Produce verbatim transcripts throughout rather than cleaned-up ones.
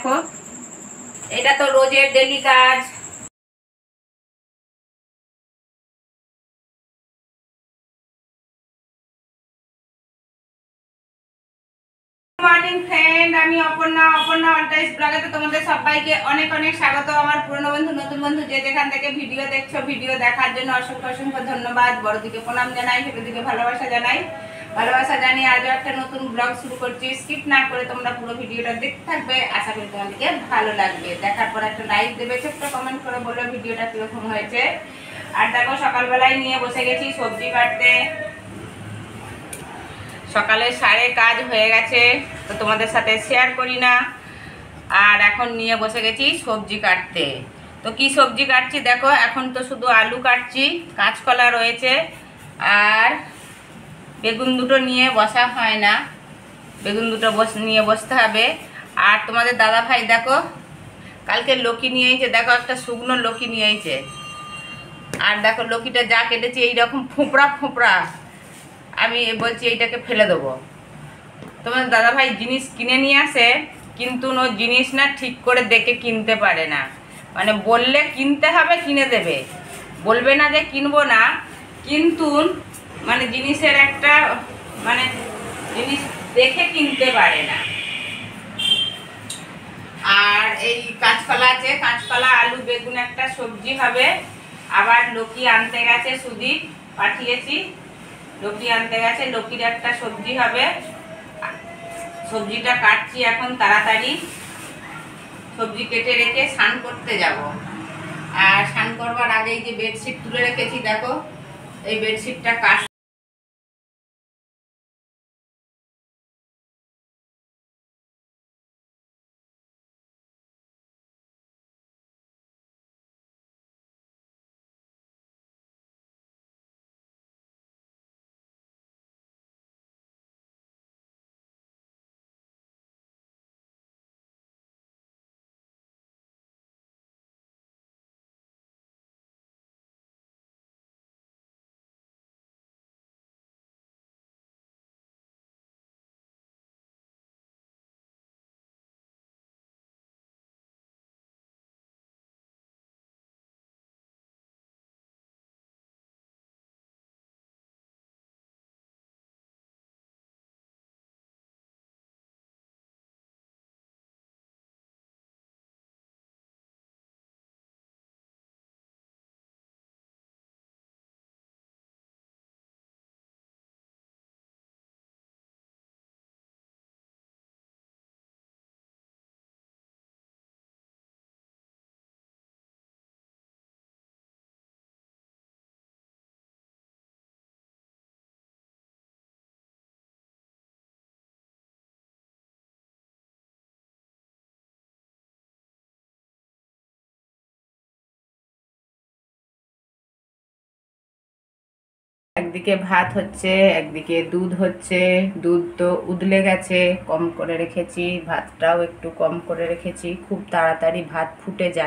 দেখো, এটা তো রোজের ডেলি কাজ। মর্নিং ফ্রেন্ড, আমি অপর্ণা অপর্ণা অলটাইজ ব্লগে তো তোমাদের সবাইকে অনেক অনেক স্বাগত। আমার পুরনো বন্ধু নতুন বন্ধু যে যেখান থেকে ভিডিও দেখছো, ভিডিও দেখার জন্য অসংখ্য অসংখ্য ধন্যবাদ। বড়দিকে প্রণাম জানাই, ছোটদিকে ভালোবাসা জানাই। ভালোবাসা জানিয়ে আজও একটা নতুন ব্লগ শুরু করছি। স্কিপ না করে তোমরা পুরো ভিডিওটা দেখতে থাকবে, আশা করি তোমাদেরকে ভালো লাগবে। দেখার পর একটা লাইক দেবে, ছোট্ট কমেন্ট করে বলো ভিডিওটা কিরকম হয়েছে। আর দেখো, সকালবেলায় নিয়ে বসে গেছি সবজি কাটতে। সকালে সাড়ে কাজ হয়ে গেছে, তো তোমাদের সাথে শেয়ার করি না। আর এখন নিয়ে বসে গেছি সবজি কাটতে। তো কি সবজি কাটছি দেখো, এখন তো শুধু আলু কাটছি, কাঁচকলা রয়েছে, আর বেগুন দুটো নিয়ে বসা হয় না, বেগুন দুটো বস নিয়ে বসতে হবে। আর তোমাদের দাদা ভাই দেখো, কালকে লকি নিয়ে এসেছে, দেখো একটা শুকনো লকি নিয়ে এসেছে। আর দেখো লকিটা যা কেটেছি এইরকম ফোঁপড়া ফোঁপড়া, আমি বলছি এইটাকে ফেলে দেবো। তোমার দাদাভাই জিনিস কিনে নিয়ে আসে, কিন্তু ও জিনিস না ঠিক করে দেখে কিনতে পারে না। মানে বললে কিনতে হবে, কিনে দেবে, বলবে না যে কিনবো না, কিন্তু মানে জিনিসের একটা মানে জিনিস দেখে কিনতে পারে না। আর এই কাঁচকলা আছে, কাঁচকলা আলু বেগুন একটা সবজি হবে। আবার লকি আনতে গেছে, সুদীপ পাঠিয়েছি, লকি আনতে গেছে, লকির একটা সবজি হবে। সবজিটা কাটছি এখন তাড়াতাড়ি, সবজি কেটে রেখে স্নান করতে যাব। আর স্নান করবার আগেই যে বেডশিট তুলে রেখেছি দেখো, এই বেডশিটটা কাট। একদিকে ভাত হচ্ছে, একদিকে দুধ হচ্ছে। দুধ তো উদলে গেছে, কম করে রেখেছি, ভাতটাও একটু কম করে রেখেছি, খুব তাড়াতাড়ি ভাত ফুটে যায়।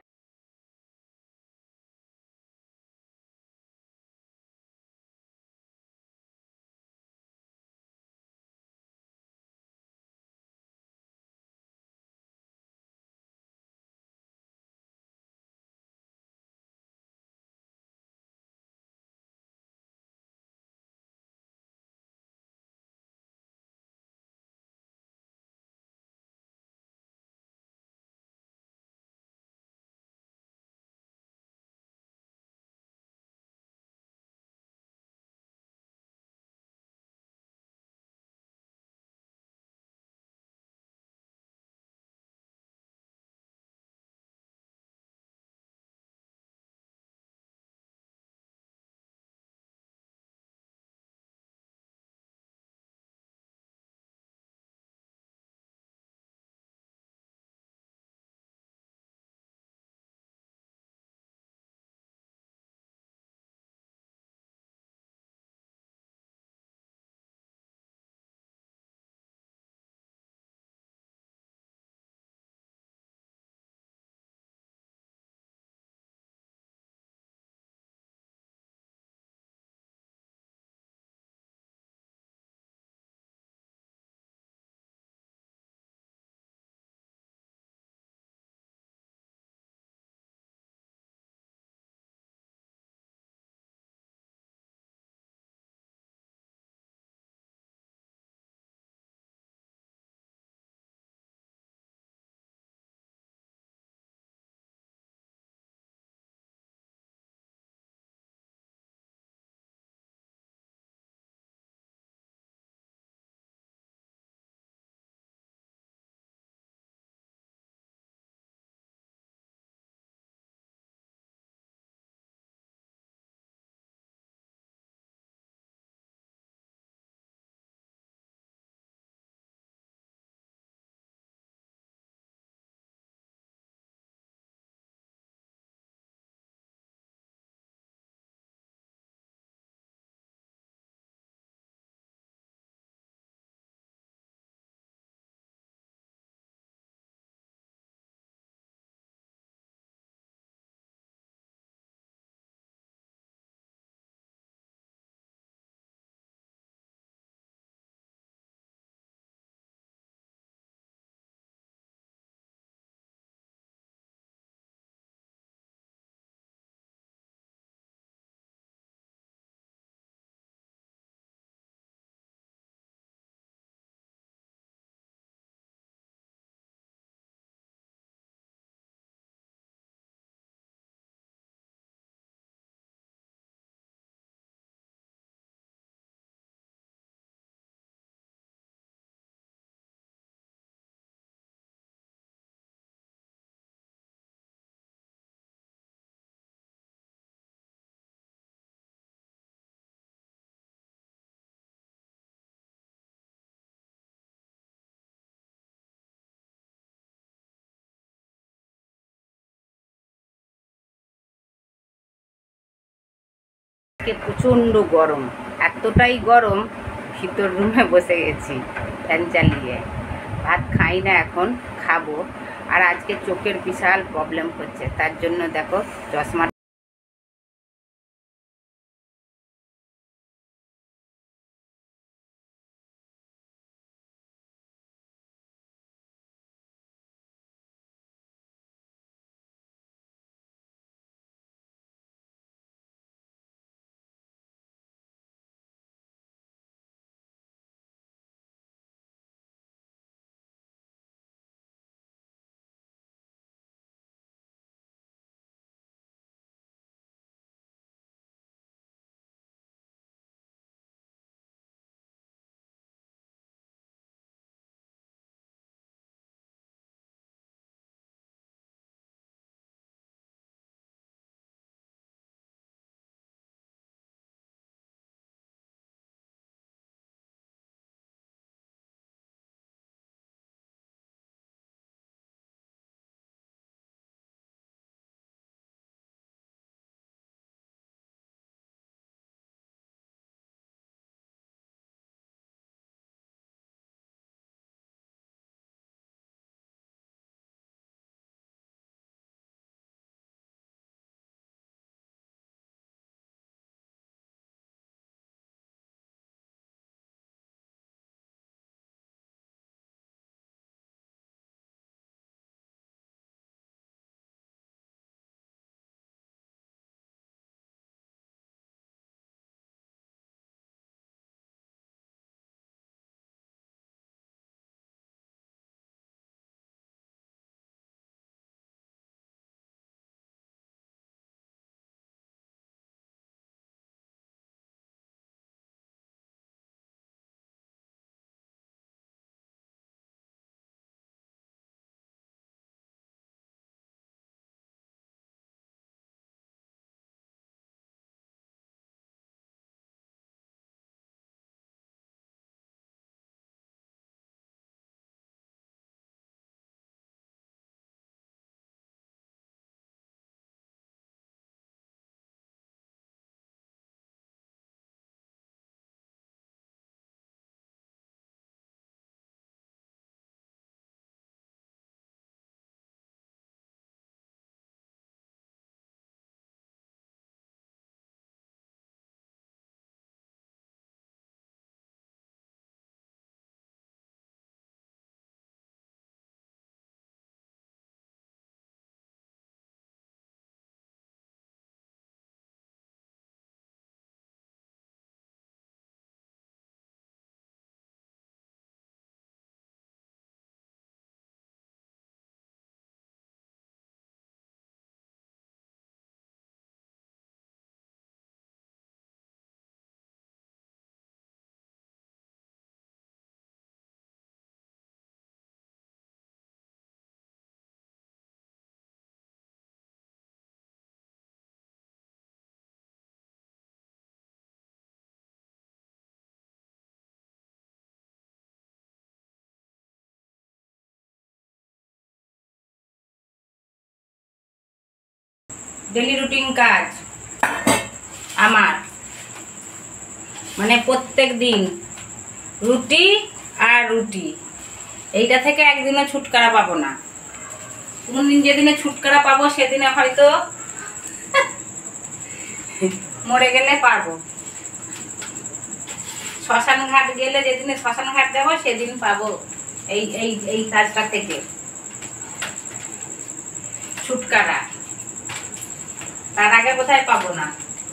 আজকে প্রচণ্ড গরম, এতটাই গরম ভিতর রুমে বসে গেছি ফ্যান চালিয়ে। ভাত খাই না, এখন খাবো। আর আজকে চোখের বিশাল প্রবলেম হচ্ছে, তার জন্য দেখো চশমা ডেলি রুটিন কাজ আমার, মানে প্রত্যেক দিন রুটি আর রুটি, এইটা থেকে একদিনও ছুটকারা পাবো না। কোনদিন যেদিনে ছুটকারা পাবো সেদিনে হয়তো মরে গেলে পারবো। শ্মশান ঘাট গেলে যেদিনে শ্মশান ঘাট যাবো সেদিন পাবো এই এই এই কাজটা থেকে ছুটকারা, তার আগে কোথায় পাবো না।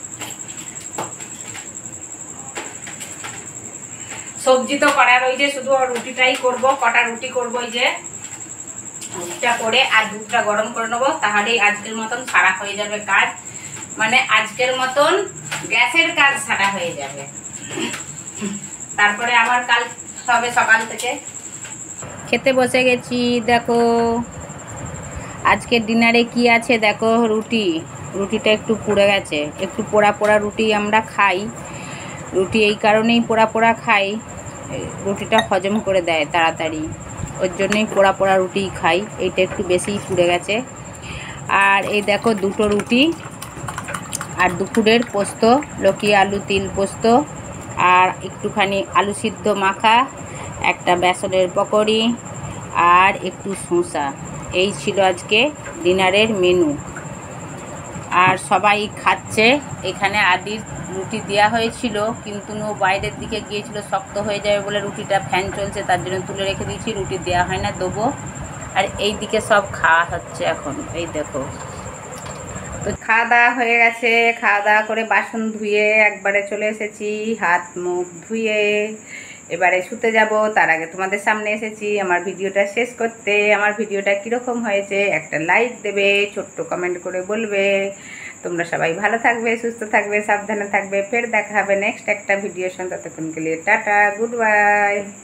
সবজি তো করার, ওই যে শুধু রুটিটাই করব, কটা রুটি করবো, ওই যে রুটিটা করে আর দুধটা গরম করে নেবো, তাহলেই আজকের মতন সারা হয়ে যাবে কাজ। মানে আজকের মতন গ্যাসের কাজ সারা হয়ে যাবে। তারপরে আবার কাল হবে সকাল থেকে। খেতে বসে গেছি, দেখো আজকের ডিনারে কি আছে দেখো। রুটি, রুটিটা একটু পুড়ে গেছে, একটু পোড়া পোড়া রুটি আমরা খাই। রুটি এই কারণেই পোড়া পোড়া খাই, রুটিটা হজম করে দেয় তাড়াতাড়ি, ওর জন্যই পোড়া পোড়া রুটি খাই। এইটা একটু বেশিই পুড়ে গেছে। আর এই দেখো দুটো রুটি আর দুপুরের পোস্ত, লকি আলু তিল পোস্ত, আর একটুখানি আলু সিদ্ধ মাখা, একটা বেসনের পকোড়ি, আর একটু শসা। এই ছিল আজকে ডিনারের মেনু। আর সবাই খাচ্ছে। এখানে আদির রুটি দেওয়া হয়েছিল, কিন্তু ও বাইরের দিকে গিয়েছিল, শক্ত হয়ে যাবে বলে রুটিটা ফ্যান চলছে তার জন্য তুলে রেখে দিয়েছি, রুটি দেওয়া হয় না, দেবো। আর এই দিকে সব খাওয়া হচ্ছে এখন, এই দেখো। তো খাওয়া দাওয়া হয়ে গেছে, খাওয়া দাওয়া করে বাসন ধুয়ে একবারে চলে এসেছি, হাত মুখ ধুয়ে এবারে শুতে যাব। তার আগে তোমাদের সামনে এসেছি আমার ভিডিওটা শেষ করতে। আমার ভিডিওটা কীরকম হয়েছে একটা লাইক দেবে, ছোট্ট কমেন্ট করে বলবে। তোমরা সবাই ভালো থাকবে, সুস্থ থাকবে, সাবধানে থাকবে। ফের দেখা হবে নেক্সট একটা ভিডিওর সঙ্গে। ততক্ষণ के लिए টাটা, গুড বাই।